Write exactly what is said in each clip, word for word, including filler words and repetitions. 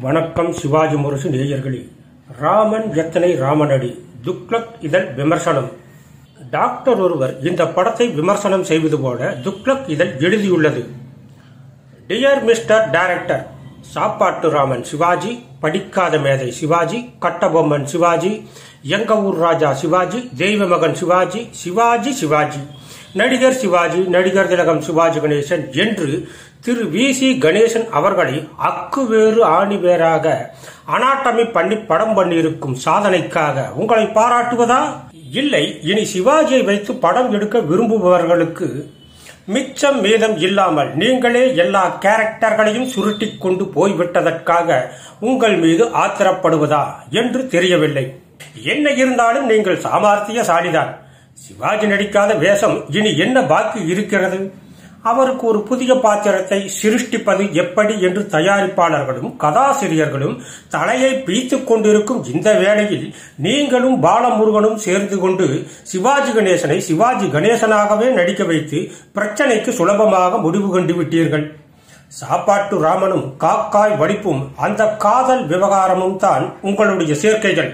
வணக்கம் சிவாஜி முரசு நேயர்களே. ராமன் எத்தனை ராமனடி துக்ளக் இதழ் விமர்சனம். டாக்டர் ஒருவர் இந்த படத்தை விமர்சனம் செய்வது போல துக்ளக் இதழ் எழுதியுள்ளது. டியர் மிஸ்டர் டைரக்டர், சாப்பாட்டு ராமன் சிவாஜி, படிக்காத மேதை சிவாஜி, கட்டபொம்மன் சிவாஜி, எங்க ஊர் ராஜா சிவாஜி, தெய்வ மகன் சிவாஜி, சிவாஜி சிவாஜி, நடிகர் சிவாஜி, நடிகர் திலகம் சிவாஜி கணேசன் என்று திரு வி சி கணேசன் அவர்களை அக்கு வேறு ஆணி வேறாக அனாட்டமி பண்ணி படம் பண்ணியிருக்கும் சாதனைக்காக உங்களை பாராட்டுவதா? இல்லை, இனி சிவாஜியை வைத்து படம் எடுக்க விரும்புபவர்களுக்கு மிச்சம் மீதம் இல்லாமல் நீங்களே எல்லா கேரக்டர்களையும் சுருட்டி கொண்டு போய்விட்டதற்காக உங்கள் மீது ஆத்திரப்படுவதா என்று தெரியவில்லை. என்ன இருந்தாலும் நீங்கள் சாமர்த்தியசாலிதான். சிவாஜி நடிக்காத வேஷம் இனி என்ன பாக்கி இருக்கிறது? அவருக்கு ஒரு புதிய பாத்திரத்தை சிருஷ்டிப்பது எப்படி என்று தயாரிப்பாளர்களும் கதாசிரியர்களும் தலையை பீத்துக் கொண்டிருக்கும் இந்த வேளையில் நீங்களும் பாலமுருகனும் சேர்ந்து கொண்டு சிவாஜி கணேசனை சிவாஜி கணேசனாகவே நடிக்க வைத்து பிரச்சனைக்கு சுலபமாக முடிவு கண்டு விட்டீர்கள். சாப்பாட்டு ராமனும் காக்காய் வடிப்பும் அந்த காதல் விவகாரமும் தான் உங்களுடைய சேர்க்கைகள்.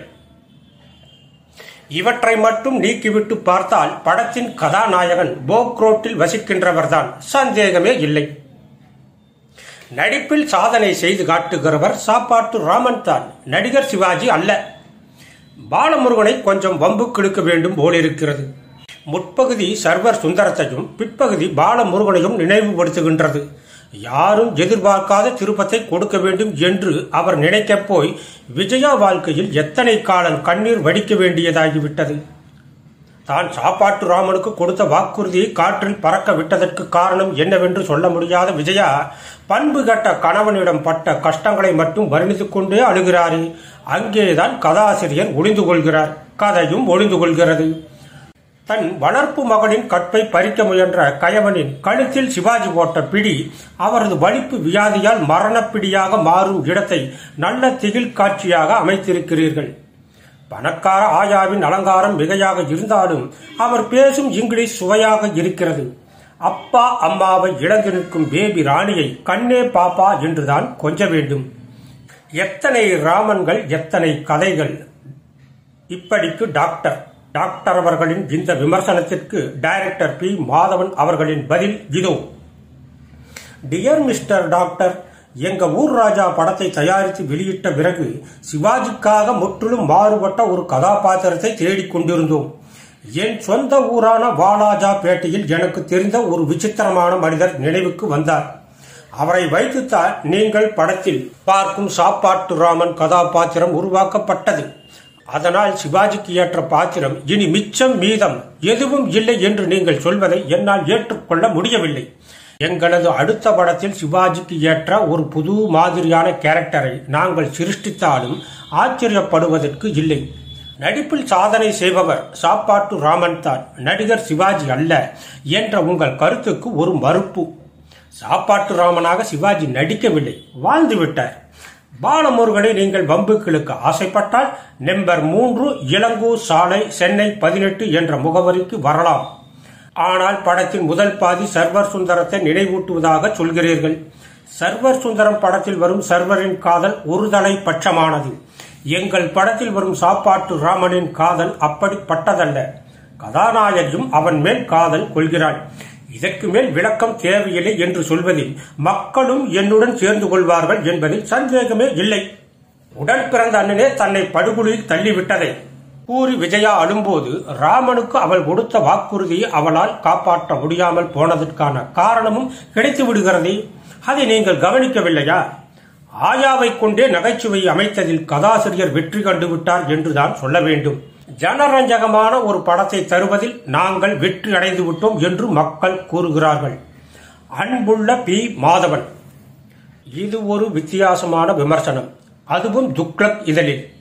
இவற்றை மட்டும் நீக்கிவிட்டு பார்த்தால் படத்தின் கதாநாயகன் போக்ரோட்டில் வசிக்கின்றவர்தான், சந்தேகமே இல்லை. நடிப்பில் சாதனை செய்து காட்டுகிறவர் சாப்பாட்டு ராமன் தான், நடிகர் சிவாஜி அல்ல. பாலமுருகனை கொஞ்சம் வம்பு கிழக்க வேண்டும் போலிருக்கிறது. முற்பகுதி சர்வர் சுந்தரத்தையும் பிற்பகுதி பாலமுருகனையும் நினைவுபடுத்துகின்றது. யாரும் எதிர்பார்க்காத திருப்பத்தை கொடுக்க வேண்டும் என்று அவர் நினைக்க போய் விஜயா வாழ்க்கையில் எத்தனை காலம் கண்ணீர் வடிக்க வேண்டியதாகிவிட்டது. தான் சாப்பாட்டு ராமனுக்கு கொடுத்த வாக்குறுதியை காற்றில் பறக்க விட்டதற்கு காரணம் என்னவென்று சொல்ல முடியாத விஜயா பண்பு கட்ட கணவனிடம் பட்ட கஷ்டங்களை மட்டும் வர்ணித்துக் கொண்டே அழுகிறாரே. அங்கேதான் கதாசிரியர் ஒளிந்து கொள்கிறார், கதையும் ஒளிந்து கொள்கிறது. தன் வளர்ப்பு மகனின் கற்பை பறிக்க முயன்ற கயவனின் கழுத்தில் சிவாஜி போட்ட பிடி அவரது வலிப்பு வியாதியால் மரணப்பிடியாக மாறும் இடத்தை நல்ல திகில் காட்சியாக அமைத்திருக்கிறீர்கள். பணக்கார ஆயாவின் அலங்காரம் மிகையாக இருந்தாலும் அவர் பேசும் இங்கிலீஷ் சுவையாக இருக்கிறது. அப்பா அம்மாவை இழந்து நிற்கும் பேபி ராணியை கண்ணே பாப்பா என்றுதான் கொஞ்ச வேண்டும். எத்தனை ராமன்கள், எத்தனை கதைகள். இப்படிக்கு டாக்டர் டாக்டர் அவர்களின் இந்த விமர்சனத்திற்கு டைரக்டர் பி மாதவன் அவர்களின் பதில் இதோ. டியர் மிஸ்டர் டாக்டர், எங்க ஊர் ராஜா படத்தை தயாரித்து வெளியிட்ட பிறகு சிவாஜிக்காக முற்றிலும் மாறுபட்ட ஒரு கதாபாத்திரத்தை தேடிக்கொண்டிருந்தோம். என் சொந்த ஊரான வாலாஜா பேட்டையில் எனக்கு தெரிந்த ஒரு விசித்திரமான மனிதர் நினைவுக்கு வந்தார். அவரை வைத்துத்தான் நீங்கள் படத்தில் பார்க்கும் சாப்பாட்டு ராமன் கதாபாத்திரம் உருவாக்கப்பட்டது. அதனால் சிவாஜிக்கு ஏற்ற பாத்திரம் இனி மிச்சம் மீதம் எதுவும் இல்லை என்று நீங்கள் சொல்வதை என்னால் ஏற்றுக்கொள்ள முடியவில்லை. எங்களது அடுத்த படத்தில் சிவாஜிக்கு ஏற்ற ஒரு புது மாதிரியான கேரக்டரை நாங்கள் சிருஷ்டித்தாலும் ஆச்சரியப்படுவதற்கு இல்லை. நடிப்பில் சாதனை செய்பவர் சாப்பாட்டு ராமன் தான், நடிகர் சிவாஜி அல்ல என்ற உங்கள் கருத்துக்கு ஒரு மறுப்பு. சாப்பாட்டு ராமனாக சிவாஜி நடிக்கவில்லை, வாழ்ந்துவிட்டார். பாலமுருகனை நீங்கள் வம்புகளுக்கு ஆசைப்பட்டால் நம்பர் மூன்று இளங்கூர் சாலை, சென்னை பதினெட்டு என்ற முகவரிக்கு வரலாம். ஆனால் படத்தின் முதல் பாதி சர்வர் சுந்தரத்தை நினைவூட்டுவதாக சொல்கிறீர்கள். சர்வர் சுந்தரம் படத்தில் வரும் சர்வரின் காதல் ஒருதலை பட்சமானது. எங்கள் படத்தில் வரும் சாப்பாட்டு ராமனின் காதல் அப்படிப்பட்டதல்ல. கதாநாயகியும் அவன் மேல் காதல் கொள்கிறாள். இதற்கு மேல் விளக்கம் தேவையில்லை என்று சொல்வதில் மக்களும் என்னுடன் சேர்ந்து கொள்வார்கள் என்பதில் சந்தேகமே இல்லை. உடன் பிறந்த அண்ணனே தன்னை படுகொலியில் தள்ளிவிட்டதை கூறி விஜயா அழும்போது ராமனுக்கு அவள் கொடுத்த வாக்குறுதியை அவளால் காப்பாற்ற முடியாமல் போனதற்கான காரணமும் கிடைத்து விடுகிறது. அதை நீங்கள் கவனிக்கவில்லையா? ஆயாவை கொண்டே நகைச்சுவை அமைத்ததில் கதாசிரியர் வெற்றி கண்டுவிட்டார் என்றுதான் சொல்ல வேண்டும். ஜனரஞ்சகமான ஒரு படத்தை தருவதில் நாங்கள் வெற்றி அடைந்து விட்டோம் என்று மக்கள் கூறுகிறார்கள். அன்புள்ள பி மாதவன், இது ஒரு வித்தியாசமான விமர்சனம், அதுவும் துக்ளக் இதழில்.